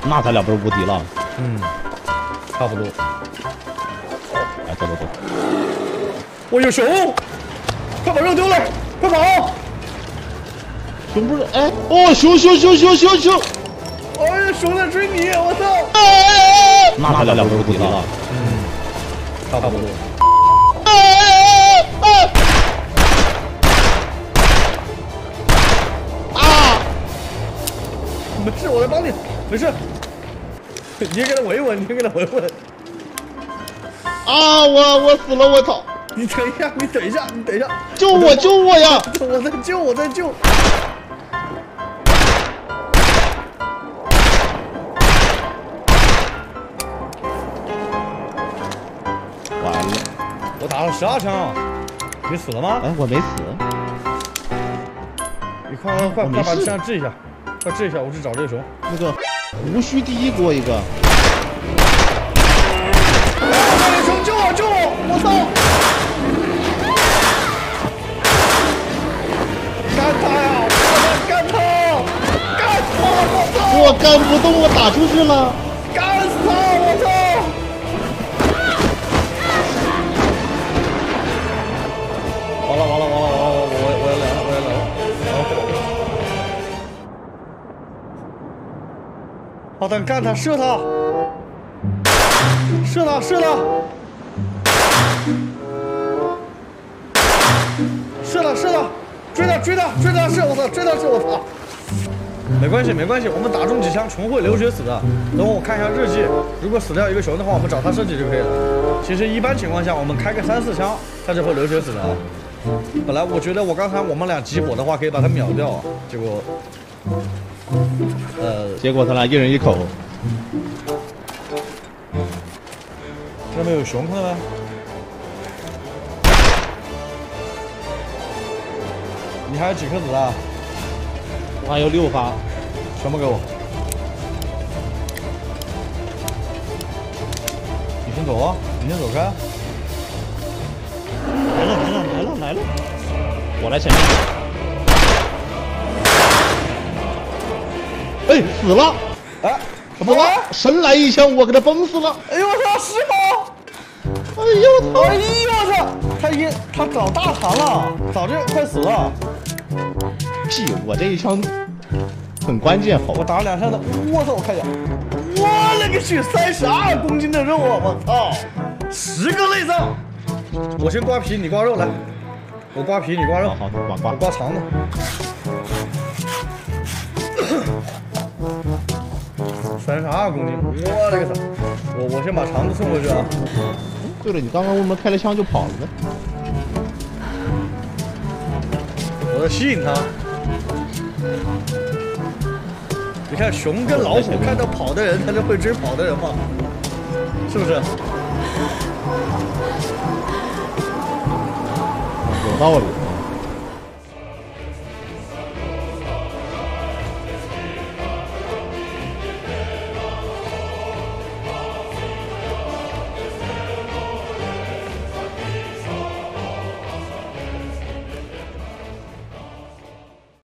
那咱俩不是无敌了？ 嗯，差不多。 哎，走走走！ 我有熊，快把肉丢了，快跑！ 熊不是？哎，哦，熊！ 哎呀，熊在追你，我操！ 那咱俩不是无敌了？ 嗯，差不多。没事，我来帮你，没事。你先给他维稳， 啊！我死了！我操！ 你等一下！ 救我呀！ 我在救！ 完了！ 我打了12枪，你死了吗？ 哎，我没死。 你快把枪治一下，快治一下！我去找这个熊。 那个无须第一锅一个。 熊救我！我操！干他呀！干他！我操！ 我干不动，我打出去了。 干死他！我操！完了！我要来了！好的，干他！射他！追他！射！我操！追他！我操！没关系，我们打中几枪全会流血死的。等我看一下日记，如果死掉一个熊的话，我们找他升级就可以了。其实一般情况下，我们开个3、4枪，他就会流血死的啊。本来我觉得刚才我们俩集火的话，可以把他秒掉，结果他俩一人一口。 这边有熊，看到没？你还有几颗子弹？ 我还有6发， 全部给我。你先走啊！你先走开。 来了！我来前面。哎，死了！ 哎， 什么？神来一枪，我给他崩死了！ 哎呦我操，是吗？ 哎呦我操！ 他找大肠了，早就快死了。 屁！我这一枪很关键，好吧？ 我打了2枪的，我操！我看一下，我勒个去，32公斤的肉啊！我操，10个内脏。我先刮皮，你刮肉来。我刮皮，你刮肉。 好， 我刮肠子。32公斤，我勒个操！我先把肠子送回去啊。 对了，你刚刚为什么开了枪就跑了呢？ 我在吸引他。你看熊跟老虎看到跑的人，他就会追跑的人嘛，是不是？ 有道理。